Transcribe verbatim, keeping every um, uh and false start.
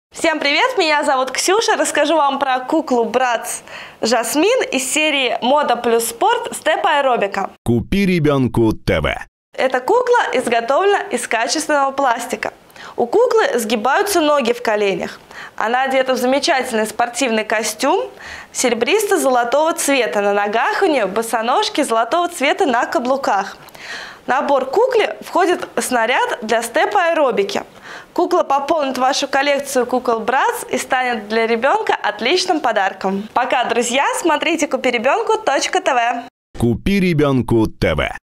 Всем привет, меня зовут Ксюша. Расскажу вам про куклу Bratz Жасмин из серии «Мода плюс спорт» степ-аэробика. Купи ребенку ТВ. Эта кукла изготовлена из качественного пластика. У куклы сгибаются ноги в коленях. Она одета в замечательный спортивный костюм серебристо-золотого цвета. На ногах у нее босоножки золотого цвета на каблуках. В набор кукле входит снаряд для степ-аэробики. Кукла пополнит вашу коллекцию кукол Bratz и станет для ребенка отличным подарком. Пока, друзья, смотрите купи ребенку точка тв. Купи ребенку ТВ.